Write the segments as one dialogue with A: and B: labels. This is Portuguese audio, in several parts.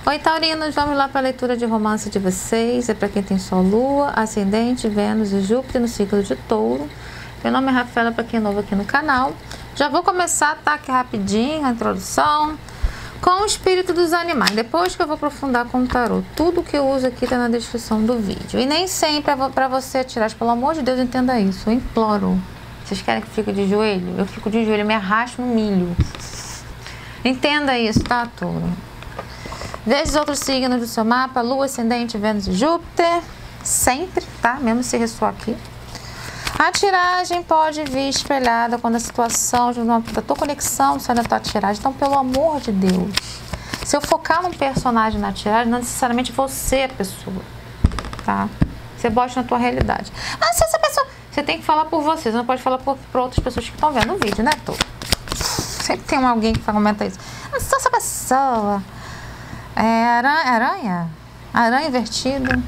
A: Oi, taurinos, vamos lá para a leitura de romance de vocês. É para quem tem Sol, Lua, Ascendente, Vênus e Júpiter no ciclo de Touro. Meu nome é Rafaela, para quem é novo aqui no canal. Já vou começar, tá, aqui rapidinho a introdução com o espírito dos animais. Depois que eu vou aprofundar com o tarô. Tudo que eu uso aqui está na descrição do vídeo. E nem sempre é para você atirar. Pelo amor de Deus, entenda isso. Eu imploro. Vocês querem que eu fique de joelho? Eu fico de joelho, eu me arrasto no milho. Entenda isso, tá, Touro? Veja os outros signos do seu mapa, Lua, Ascendente, Vênus e Júpiter, sempre, tá? Mesmo se ressoar aqui. A tiragem pode vir espelhada quando a situação da tua conexão sai da tua tiragem. Então, pelo amor de Deus, se eu focar num personagem na tiragem, não necessariamente você é a pessoa, tá? Você bote na tua realidade. Mas se essa pessoa... Você tem que falar por você, você não pode falar por outras pessoas que estão vendo o vídeo, né, Tô? Sempre tem alguém que comenta isso. Não sou essa pessoa... É aranha? Aranha invertida.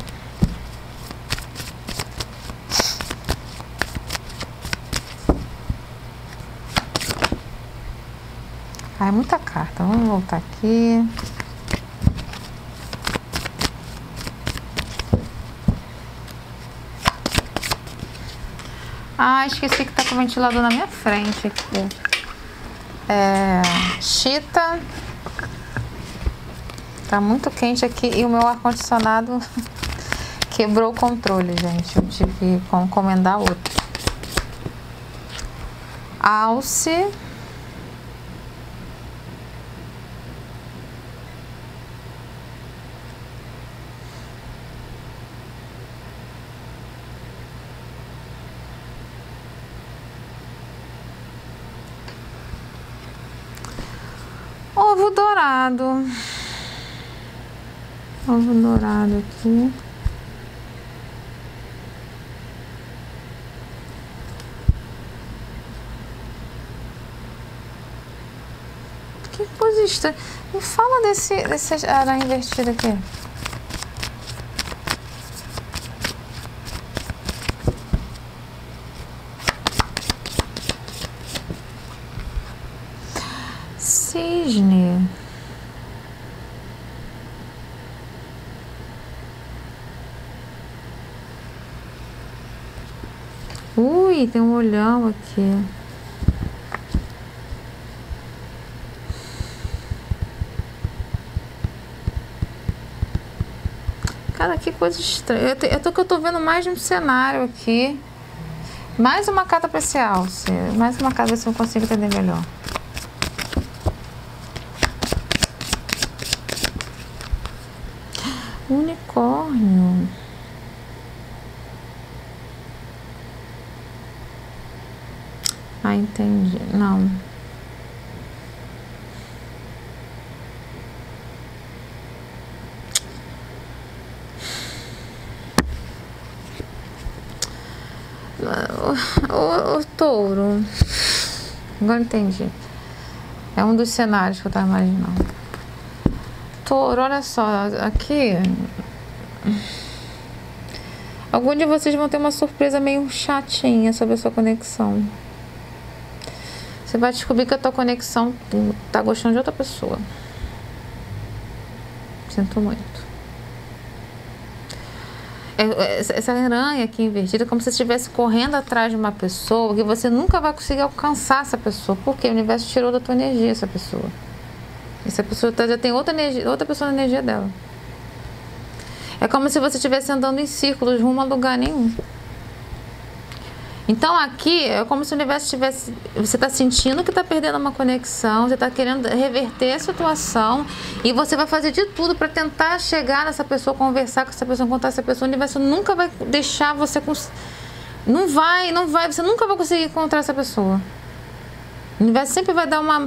A: Ah, é muita carta. Vamos voltar aqui. Ah, esqueci que tá com o ventilador na minha frente aqui. Chita. Tá muito quente aqui e o meu ar-condicionado quebrou o controle, gente. Eu tive que encomendar outro. Alce. Ovo dourado. Ovo dourado aqui. Que coisa estranha. Me fala desse aranha invertido aqui. Cisne. Ui, tem um olhão aqui. Cara, que coisa estranha. Eu tô vendo mais de um cenário aqui. Mais uma carta pra esse alce. Mais uma carta, se eu consigo entender melhor. Unicórnio. Ah, entendi. Não. O touro. Agora entendi. É um dos cenários que eu tava imaginando. Touro, olha só. Aqui. Algum de vocês vão ter uma surpresa meio chatinha sobre a sua conexão. Você vai descobrir que a tua conexão tá gostando de outra pessoa. Sinto muito. Essa aranha aqui invertida é como se você estivesse correndo atrás de uma pessoa que você nunca vai conseguir alcançar essa pessoa. Porque o universo tirou da tua energia essa pessoa. Essa pessoa já tem outra pessoa na energia dela. É como se você estivesse andando em círculos rumo a lugar nenhum. Então aqui é como se o universo tivesse... Você está sentindo que está perdendo uma conexão, você está querendo reverter a situação e você vai fazer de tudo para tentar chegar nessa pessoa, conversar com essa pessoa, encontrar essa pessoa. O universo nunca vai deixar você... Não vai, você nunca vai conseguir encontrar essa pessoa. O universo sempre vai dar uma...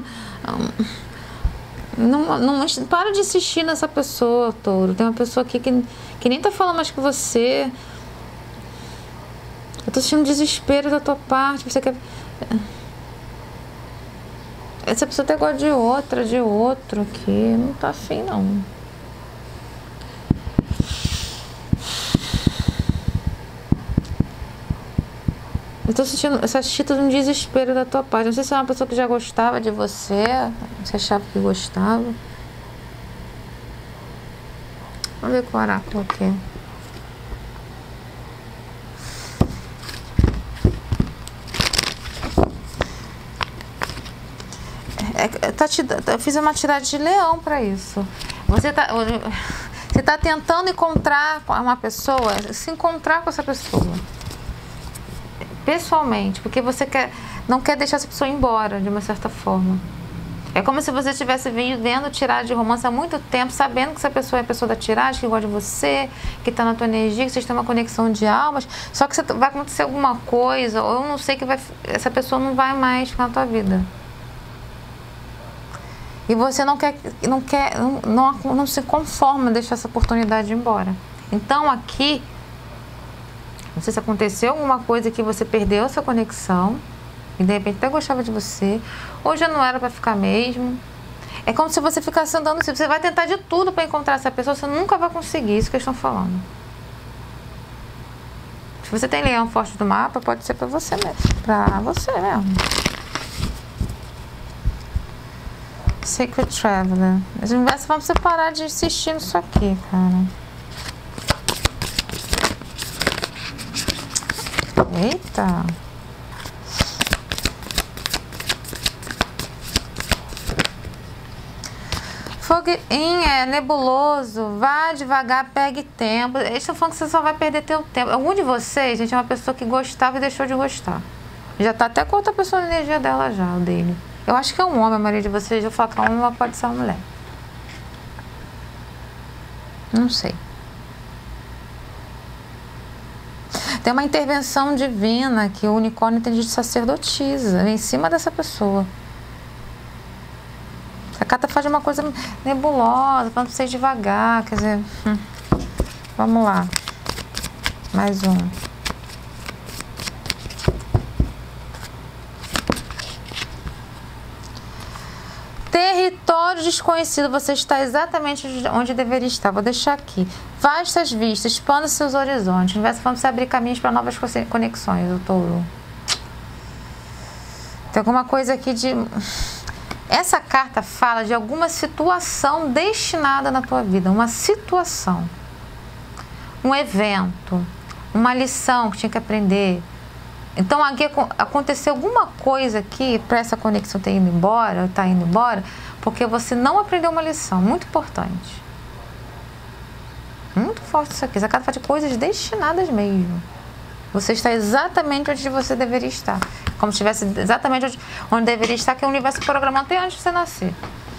A: Não, para de insistir nessa pessoa, Touro. Tem uma pessoa aqui que nem tá falando mais com você. Eu tô sentindo desespero da tua parte. Você quer... Essa pessoa até gosta de outro aqui. Não tá afim, não. Eu tô sentindo essa chita de um desespero da tua parte. Não sei se é uma pessoa que já gostava de você, você achava que gostava. Vamos ver com o oráculo aqui. Eu fiz uma tiragem de leão para isso. Você tá tentando encontrar uma pessoa, se encontrar com essa pessoa pessoalmente, porque você não quer deixar essa pessoa embora de uma certa forma. É como se você estivesse vendo tiragem de romance há muito tempo, sabendo que essa pessoa é a pessoa da tiragem, que gosta de você, que está na tua energia, que vocês têm uma conexão de almas, só que vai acontecer alguma coisa, ou eu não sei, essa pessoa não vai mais ficar na tua vida. E você não se conforma em deixar essa oportunidade de ir embora. Então aqui, não sei se aconteceu alguma coisa que você perdeu essa conexão, e de repente até gostava de você, ou já não era para ficar mesmo. É como se você ficasse andando assim, você vai tentar de tudo para encontrar essa pessoa, você nunca vai conseguir, isso que eles estão falando. Se você tem leão forte do mapa, pode ser para você mesmo. Sacred Traveler. Mas vamos separar de insistir nisso aqui, cara. Eita. Foguinho é nebuloso, vá devagar, pegue tempo. Eles estão falando que você só vai perder teu tempo. Algum de vocês, gente, é uma pessoa que gostava e deixou de gostar. Já tá até com outra pessoa na energia dela já, o dele. Eu acho que é um homem, a maioria de vocês. Eu falo que é um homem, mas pode ser uma mulher. Não sei. Tem uma intervenção divina que o unicórnio tem de sacerdotisa em cima dessa pessoa. A carta faz uma coisa nebulosa, falando pra vocês devagar, quer dizer... Vamos lá. Mais um. Território desconhecido, você está exatamente onde deveria estar. Vou deixar aqui. Vastas vistas, expanda seus horizontes. O universo falando para você abrir caminhos para novas conexões, o touro. Tem alguma coisa aqui de... Essa carta fala de alguma situação destinada na tua vida. Uma situação. Um evento. Uma lição que tinha que aprender. Então, aqui aconteceu alguma coisa aqui para essa conexão ter ido embora, ou estar indo embora, porque você não aprendeu uma lição muito importante. Muito forte isso aqui. Essa carta fala de coisas destinadas mesmo. Você está exatamente onde você deveria estar. Como se estivesse exatamente onde deveria estar, que o universo programou até antes de você nascer.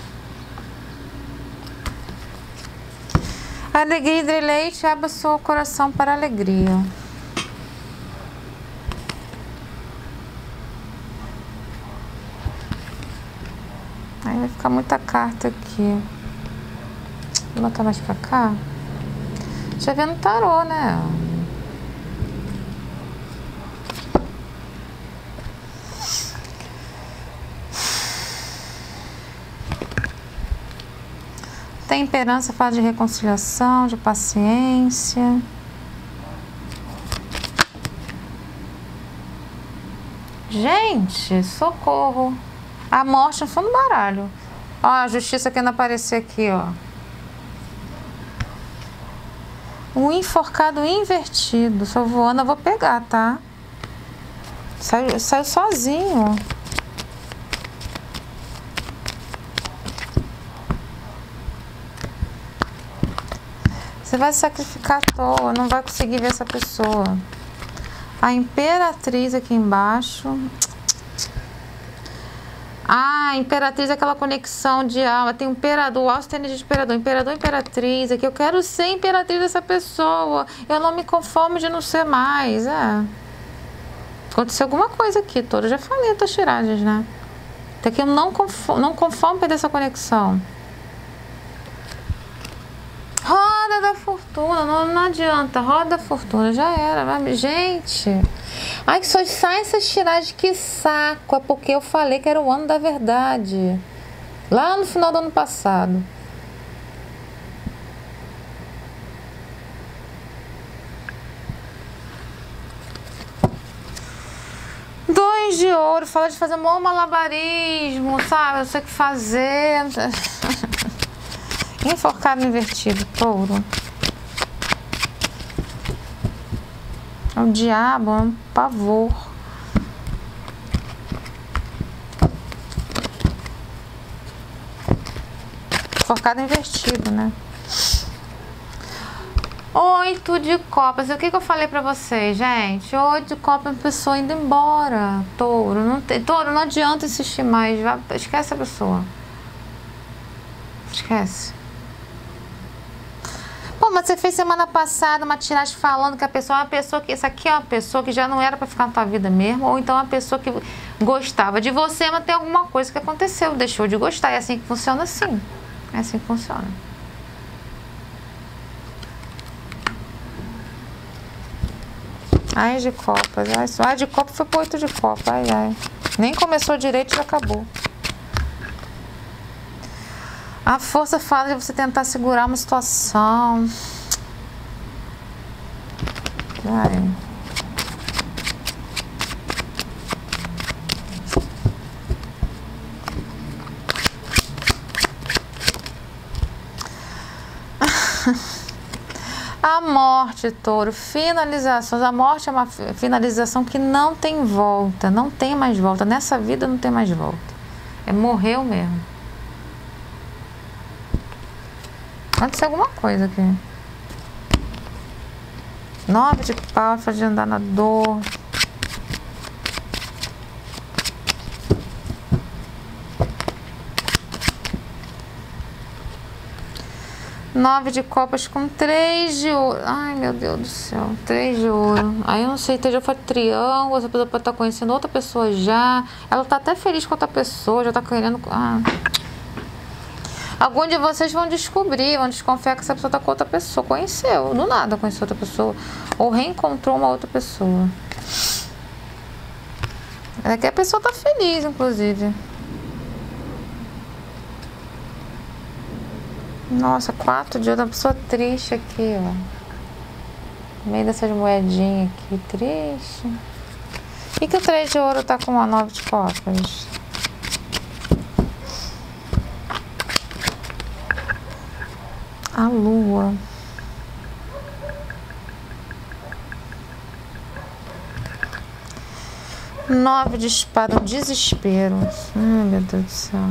A: Alegria e leite, abra seu coração para a alegria. Aí vai ficar muita carta aqui. Vou botar mais pra cá. Já vendo tarô, né? Temperança fala de reconciliação, de paciência. Gente, socorro. A morte no fundo do baralho. Ó, a justiça querendo aparecer aqui, ó. Um enforcado invertido. Só voando, eu vou pegar, tá? Saiu sozinho. Você vai se sacrificar à toa, não vai conseguir ver essa pessoa. A imperatriz aqui embaixo. Ah, imperatriz é aquela conexão de alma. Tem um imperador, o alto tem energia de imperador. Imperador, imperatriz. Aqui eu quero ser imperatriz dessa pessoa. Eu não me conformo de não ser mais. Aconteceu alguma coisa aqui, toda. Eu já falei das tiragens, né? Até que eu não conformo perder essa conexão. Roda da fortuna, não adianta. Roda da fortuna, já era. Gente, ai, que só sai essas tiragens, que saco. É porque eu falei que era o ano da verdade. Lá no final do ano passado. Dois de ouro, fala de fazer um malabarismo, sabe? Eu sei o que fazer. Enforcado invertido, touro. O diabo é um pavor. Forcado invertido, né? 8 de copas. O que eu falei pra vocês, gente? 8 de copas, uma pessoa indo embora. Touro. Touro, não adianta insistir mais. Esquece a pessoa. Esquece. Pô, mas você fez semana passada uma tiragem falando que a pessoa é uma pessoa que... Essa aqui é uma pessoa que já não era pra ficar na tua vida mesmo. Ou então uma pessoa que gostava de você, mas tem alguma coisa que aconteceu. Deixou de gostar. É assim que funciona, assim. É assim que funciona. Ai de copas. Ai de copa foi pro 8 de copa. Ai, ai. Nem começou direito e já acabou. A força fala de você tentar segurar uma situação. Ai. A morte, touro, finalizações. A morte é uma finalização que não tem volta, não tem mais volta. Nessa vida não tem mais volta. É morreu mesmo. Aconteceu alguma coisa aqui. 9 de paus, de andar na dor. Nove de copas com 3 de ouro. Ai, meu Deus do céu. 3 de ouro. Aí eu não sei, já foi triângulo. Essa pessoa pode estar conhecendo outra pessoa já. Ela tá até feliz com outra pessoa, já tá querendo... Alguns de vocês vão descobrir, vão desconfiar que essa pessoa tá com outra pessoa. Conheceu, do nada conheceu outra pessoa. Ou reencontrou uma outra pessoa. É que a pessoa tá feliz, inclusive. Nossa, 4 de ouro, uma pessoa triste aqui, ó. No meio dessas moedinhas aqui, triste. E que o 3 de ouro tá com uma 9 de copas? A lua. Nove de espada, um desespero. Ai, meu Deus do céu.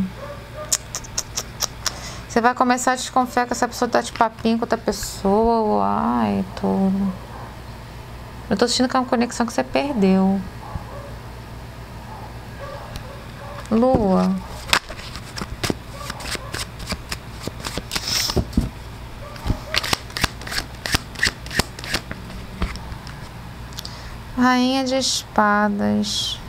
A: Você vai começar a desconfiar que essa pessoa tá de papinho com outra pessoa. Ai, touro. Eu tô sentindo que é uma conexão que você perdeu. Lua. Rainha de espadas.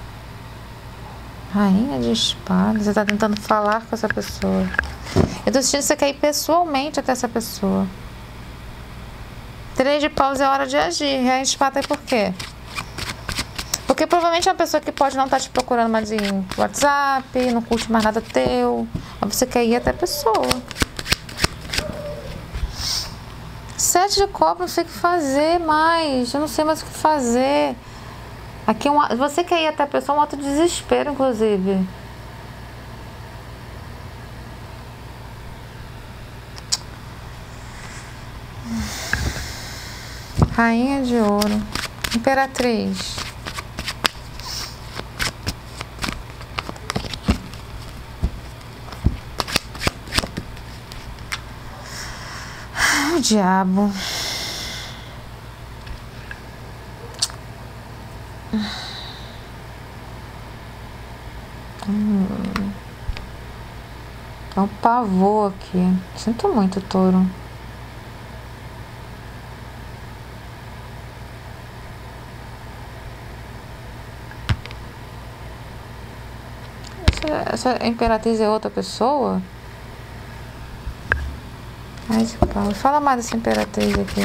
A: Rainha de espadas. Você tá tentando falar com essa pessoa. Eu tô sentindo que você quer ir pessoalmente até essa pessoa. 3 de paus é hora de agir. Rainha de espada é por quê? Porque provavelmente é uma pessoa que pode não estar te procurando mais em WhatsApp, não curte mais nada teu. Mas você quer ir até a pessoa. 7 de copa, não sei o que fazer mais. Eu não sei mais o que fazer. Aqui você quer ir até a pessoa, um ato de desespero, inclusive. Rainha de ouro. Imperatriz. O diabo. É um pavor aqui. Sinto muito, touro. Essa imperatriz é outra pessoa? Ai, de pau. Fala mais dessa imperatriz aqui.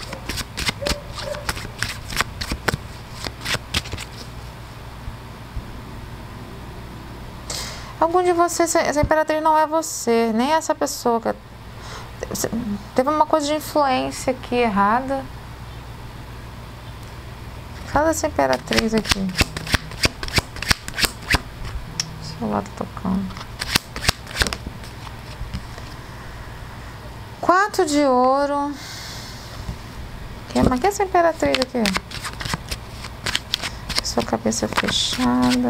A: Algum de vocês, essa imperatriz não é você, nem essa pessoa. Teve uma coisa de influência aqui errada. Fala dessa imperatriz aqui. O celular tá tocando. 4 de ouro. Mas que é essa imperatriz aqui? sua cabeça fechada.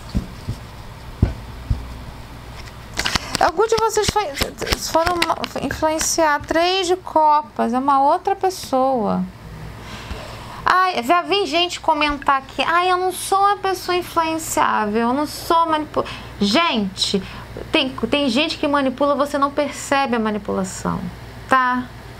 A: Alguns de vocês foram influenciar. 3 de copas, é uma outra pessoa. Ai, já vi gente comentar aqui. Ai, eu não sou uma pessoa influenciável, eu não sou manipulador. Gente, tem gente que manipula, você não percebe a manipulação, tá?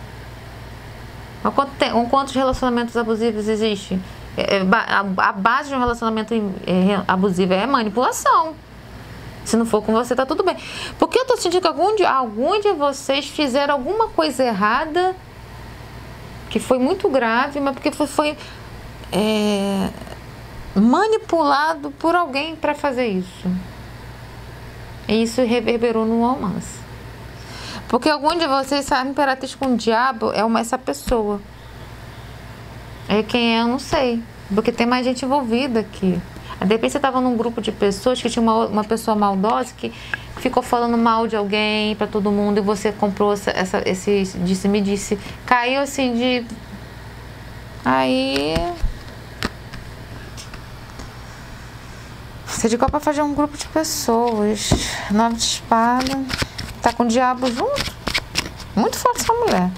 A: Quantos relacionamentos abusivos existem? A base de um relacionamento abusivo é manipulação. Se não for com você, tá tudo bem. Porque eu tô sentindo que algum de vocês fizeram alguma coisa errada, que foi muito grave, mas porque foi manipulado por alguém para fazer isso. E isso reverberou no romance. Porque algum de vocês, a imperatriz com o diabo é essa pessoa. Quem é, eu não sei. Porque tem mais gente envolvida aqui. De repente você estava num grupo de pessoas que tinha uma pessoa maldosa que ficou falando mal de alguém para todo mundo e você comprou esse disse-me-disse. Caiu assim de... Aí... Você de copa fazer um grupo de pessoas. 9 de espada. Tá com o diabo junto. Muito forte essa mulher.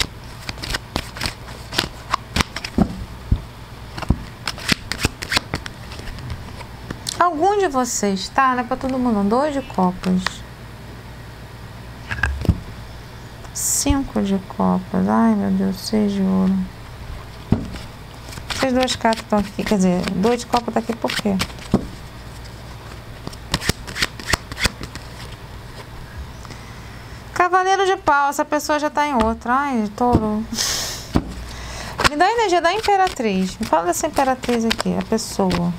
A: Algum de vocês, tá? Não é pra todo mundo. 2 de copas. 5 de copas. Ai, meu Deus. 6 de ouro. Essas 2 cartas estão aqui. Quer dizer, 2 de copa tá aqui por quê? Cavaleiro de pau. Essa pessoa já tá em outra. Ai, touro. Me dá a energia da imperatriz. Me fala dessa imperatriz aqui. A pessoa.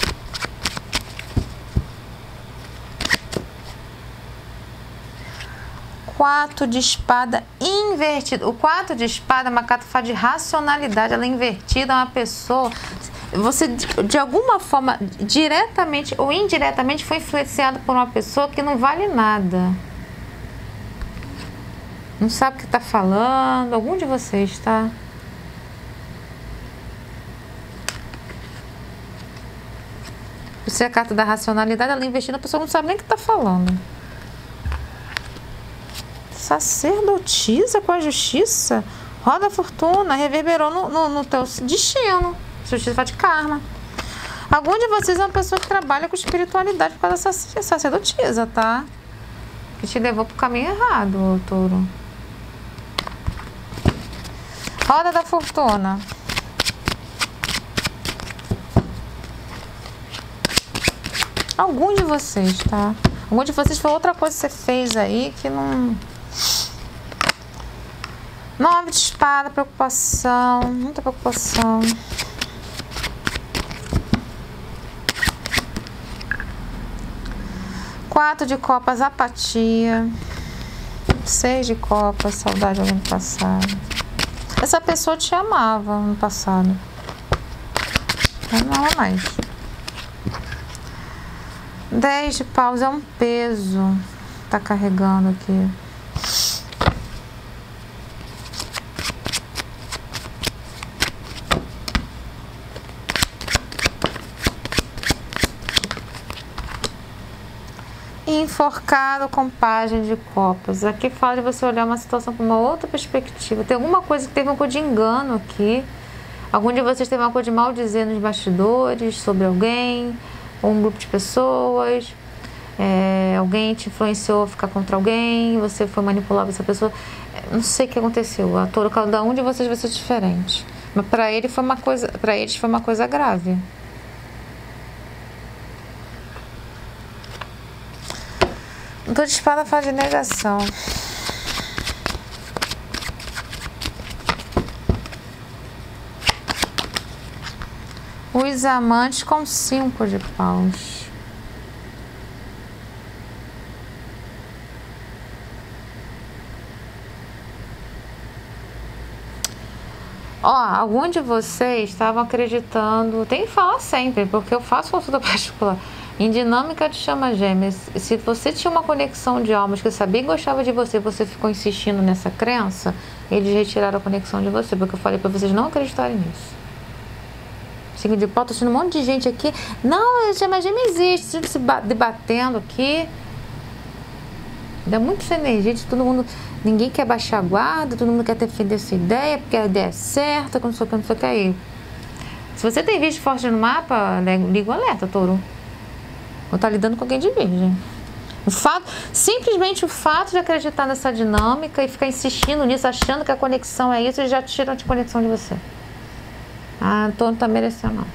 A: 4 de espada invertido. O 4 de espada é uma carta que fala de racionalidade. Ela é invertida, é uma pessoa. Você, de alguma forma, diretamente ou indiretamente, foi influenciado por uma pessoa que não vale nada. Não sabe o que está falando. Algum de vocês, tá? Você é a carta da racionalidade, ela é investida, a pessoa não sabe nem o que está falando. Sacerdotisa com a justiça. Roda a fortuna, reverberou no teu destino. Justiça fala de karma. Algum de vocês é uma pessoa que trabalha com espiritualidade por causa dessa sacerdotisa, tá? Que te levou pro caminho errado, touro. Roda da fortuna. Algum de vocês, tá? Algum de vocês foi outra coisa que você fez aí que não... 9 de espada, preocupação, muita preocupação. Quatro de copas, apatia. 6 de copas, saudade de alguém do passado. Essa pessoa te amava no passado. Mas não ama mais. 10 de paus é um peso. Tá carregando aqui. Enforcado com página de copas. Aqui fala de você olhar uma situação com uma outra perspectiva. Tem alguma coisa que teve uma coisa de engano aqui. Algum de vocês teve uma coisa de mal dizer nos bastidores sobre alguém, ou um grupo de pessoas. Alguém te influenciou a ficar contra alguém, você foi manipular essa pessoa. Não sei o que aconteceu. A touro, cada um de vocês vai ser diferente. Mas para eles foi uma coisa grave. Dor de espada fala de negação. Os amantes com 5 de paus. Algum de vocês estavam acreditando, tem que falar sempre, porque eu faço consulta particular. Em dinâmica de chama gêmeas, se você tinha uma conexão de almas que sabia e gostava de você, você ficou insistindo nessa crença, eles retiraram a conexão de você, porque eu falei para vocês não acreditarem nisso. Signo de pau, tô sentindo um monte de gente aqui. Não, mas já existe. Sempre se debatendo aqui. Dá muito essa energia de todo mundo. Ninguém quer baixar a guarda, todo mundo quer defender sua ideia, porque a ideia é certa, quando não sei o que aí. Se você tem virgem forte no mapa, liga o alerta, touro. Ou tá lidando com alguém de virgem. Simplesmente o fato de acreditar nessa dinâmica e ficar insistindo nisso, achando que a conexão é isso, eles já tiram a conexão de você. Ah, touro não tá merecendo, não.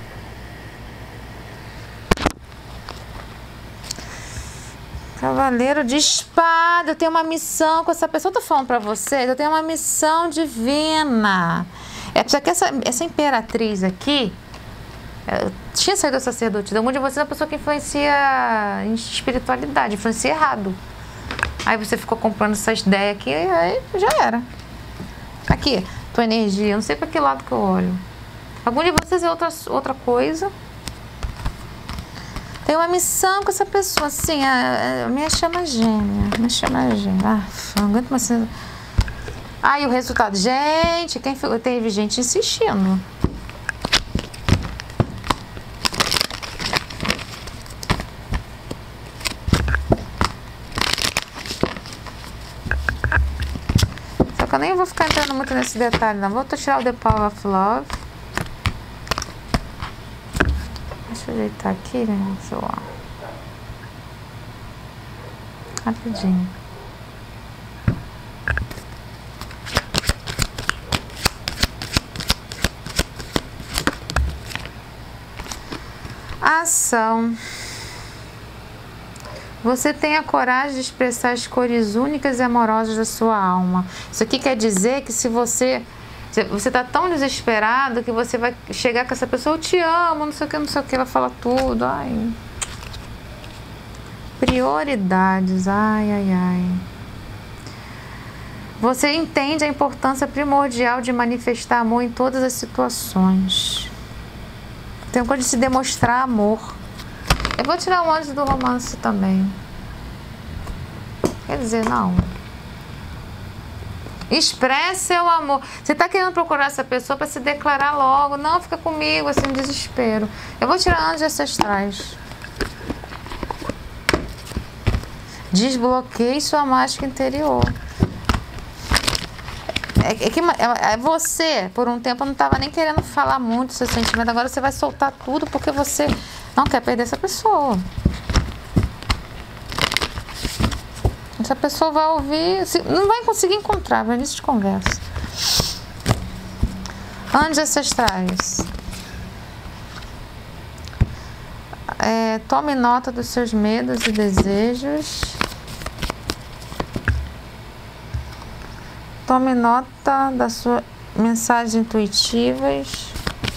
A: Cavaleiro de espada, eu tenho uma missão com essa pessoa. Eu tô falando pra vocês, eu tenho uma missão divina. É porque essa imperatriz aqui, tinha saído do sacerdotisa. Algum de vocês é uma pessoa que influencia em espiritualidade, influencia errado. Aí você ficou comprando essas ideias aqui, aí já era. Aqui, tua energia, eu não sei pra que lado que eu olho. Algum de vocês é outra coisa. Tem uma missão com essa pessoa, assim, a minha chama gêmea. Minha chama gêmea. Ah, não aguento mais. Ah, e o resultado? Gente, teve gente insistindo. Só que eu nem vou ficar entrando muito nesse detalhe, não. Vou tirar o The Power of Love. Deixa eu ajeitar aqui, né, celular. Rapidinho. Ação. Você tem a coragem de expressar as cores únicas e amorosas da sua alma. Isso aqui quer dizer que se você está tão desesperado que você vai chegar com essa pessoa, eu te amo, não sei o que, vai falar tudo. Ai. Prioridades, ai. Você entende a importância primordial de manifestar amor em todas as situações. Tem coisa de se demonstrar amor. Eu vou tirar o anjo do romance também. Quer dizer, não. Expresse seu amor. Você está querendo procurar essa pessoa para se declarar logo. Não, fica comigo, assim, no desespero. Eu vou tirar anjos ancestrais. Desbloqueie sua mágica interior. Você, por um tempo, não estava nem querendo falar muito do seu sentimento. Agora você vai soltar tudo porque você não quer perder essa pessoa. Essa pessoa vai ouvir, não vai conseguir encontrar, vai início de conversa. Anjos ancestrais. Tome nota dos seus medos e desejos. Tome nota das suas mensagens intuitivas.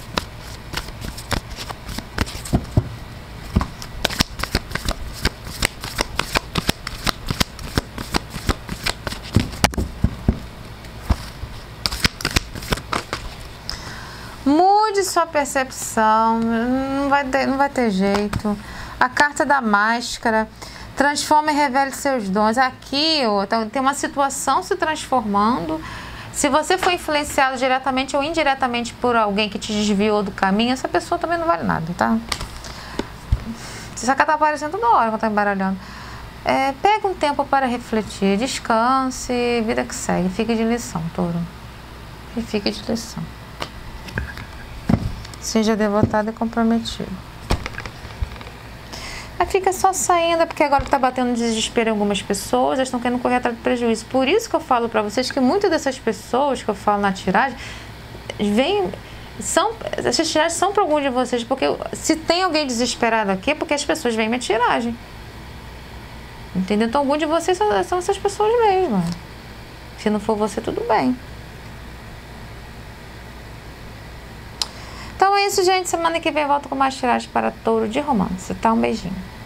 A: Mude sua percepção, não vai ter jeito. A carta da máscara. Transforma e revele seus dons. Aqui, tem uma situação se transformando. Se você foi influenciado diretamente ou indiretamente por alguém que te desviou do caminho, essa pessoa também não vale nada, tá? Essa carta tá aparecendo toda hora quando tá embaralhando. Pega um tempo para refletir, descanse, vida que segue. Fique de lição, touro. E fique de lição. Seja devotado e comprometido. Aí fica só saindo, porque agora está batendo desespero em algumas pessoas, elas estão querendo correr atrás do prejuízo. Por isso que eu falo para vocês que muitas dessas pessoas que eu falo na tiragem, essas tiragens são para alguns de vocês, porque se tem alguém desesperado aqui, é porque as pessoas veem minha tiragem. Entendeu? Então alguns de vocês são essas pessoas mesmo. Se não for você, tudo bem. Então é isso, gente. Semana que vem eu volto com mais tiragens para touro de romance. Tá? Um beijinho.